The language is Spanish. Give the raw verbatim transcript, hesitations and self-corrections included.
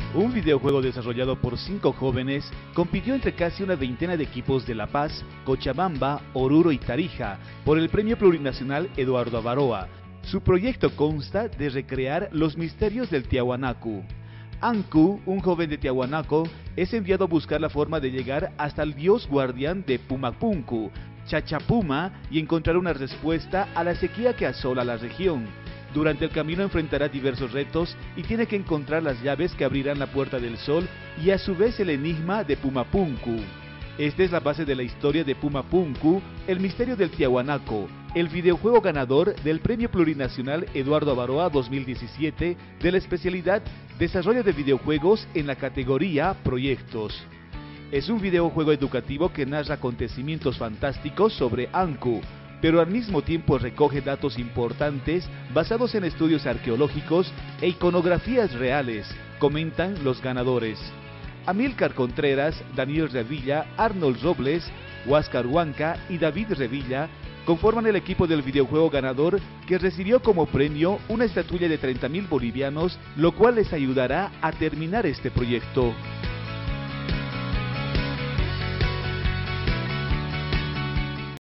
Un videojuego desarrollado por cinco jóvenes compitió entre casi una veintena de equipos de La Paz, Cochabamba, Oruro y Tarija por el Premio Plurinacional Eduardo Avaroa. Su proyecto consta de recrear los misterios del Tiahuanacu. Anku, un joven de Tiahuanaco, es enviado a buscar la forma de llegar hasta el dios guardián de Pumapunku, Chachapuma, y encontrar una respuesta a la sequía que asola la región. Durante el camino enfrentará diversos retos y tiene que encontrar las llaves que abrirán la Puerta del Sol y a su vez el enigma de Pumapunku. Esta es la base de la historia de Pumapunku, el misterio del Tiahuanaco, el videojuego ganador del Premio Plurinacional Eduardo Avaroa dos mil diecisiete de la especialidad Desarrollo de videojuegos en la categoría Proyectos. Es un videojuego educativo que narra acontecimientos fantásticos sobre Anku, pero al mismo tiempo recoge datos importantes basados en estudios arqueológicos e iconografías reales, comentan los ganadores. Amílcar Contreras, Daniel Revilla, Arnold Robles, Huáscar Huanca y David Revilla conforman el equipo del videojuego ganador, que recibió como premio una estatuilla de treinta mil bolivianos, lo cual les ayudará a terminar este proyecto.